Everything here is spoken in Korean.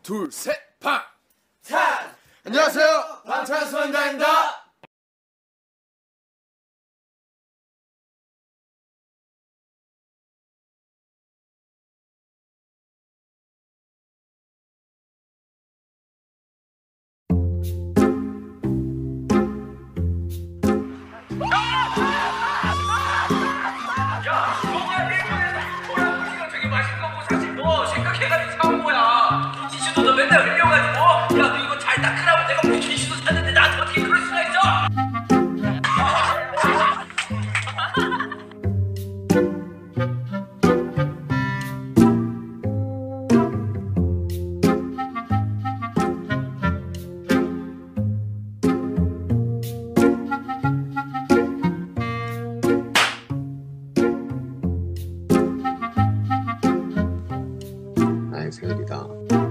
둘, 셋, 팡! 찬! 안녕하세요, 방탄소년단입니다. 되게 맛있는 거 사실 뭐 생각해가지고 사온 거야. 지수도 너 맨날 흘려가지고 야 너 이거 잘 닦으라고 내가 우리 지수도 샀는데 나한테 어떻게 그럴 수가 있어? 나의 생일이다.